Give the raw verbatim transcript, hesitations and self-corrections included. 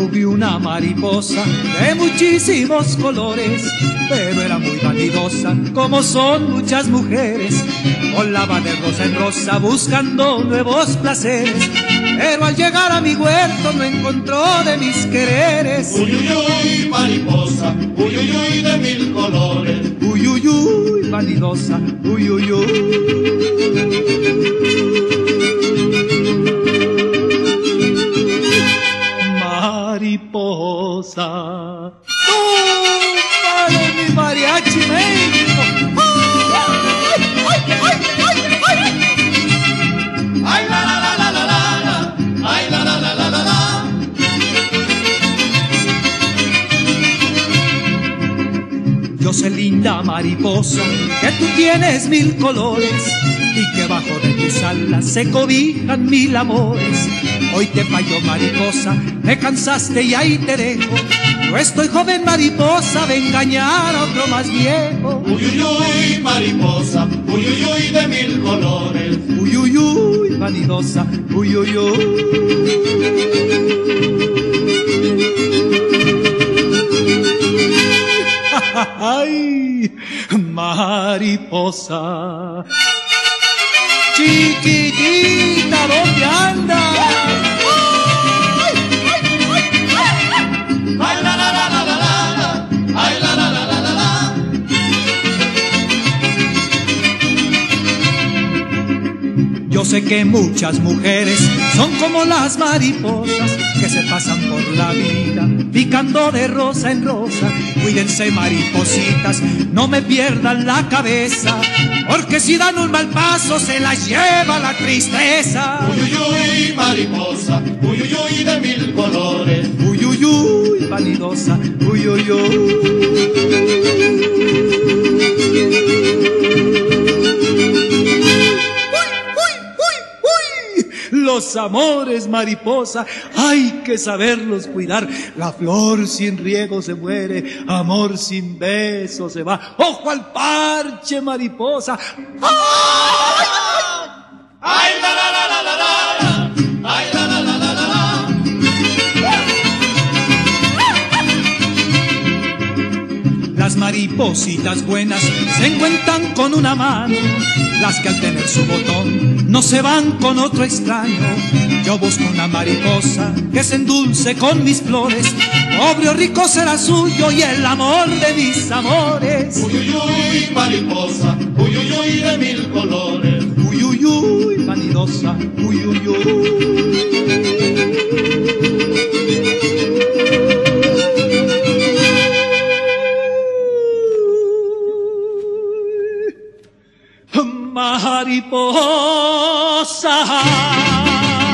Yo vi una mariposa de muchísimos colores, pero era muy vanidosa, como son muchas mujeres. Volaba de rosa en rosa buscando nuevos placeres, pero al llegar a mi huerto no encontró de mis quereres. Uy, uy, uy, mariposa, uy, uy, uy, de mil colores. Uy, uy, uy, vanidosa, uy, uy, uy. Mariposa, tú para mi mariachi México. ¡Ay, ay, ay, ay, ay! Ay, la, la, la, la, la, la, ay, la, la, la, la, la, la. Yo sé, linda mariposa, que tú tienes mil colores y que bajo de tus alas se cobijan mil amores. Hoy te fallo, mariposa, me cansaste y ahí te dejo. No estoy joven, mariposa, de engañar a otro más viejo. Uy, uy, uy, mariposa, uy, uy, uy, de mil colores. Uy, uy, uy, vanidosa, uy, uy, uy. Ay, mariposa, chiquitita, ¿dónde andas? Ay, la, la, la, la, la, la, ay, la, la, la, la, la, la. Yo sé que muchas mujeres son como las mariposas que se pasan por la vida picando de rosa en rosa. Cuídense, maripositas, no me pierdan la cabeza, porque si dan un mal paso se las lleva la tristeza. Uy, uy, uy, mariposa, uy, uy, uy, de mil colores. Uy, uy, uy, vanidosa, uy, uy, uy. Los amores, mariposa, hay que saberlos cuidar. La flor sin riego se muere, amor sin beso se va. ¡Ojo al parche, mariposa! ¡Ay! Ay, la, la, la, la, la, la, ay, la, la, la, la, la, la. Las maripositas buenas se encuentran con una mano, las que al tener su botón no se van con otro extraño. Yo busco una mariposa que se endulce con mis flores, pobre o rico será suyo y el amor de mis amores. Uy, uy, uy, mariposa, uy, uy, uy, de mil colores. Uy, uy, uy, vanidosa, uy, uy, uy. Mariposa.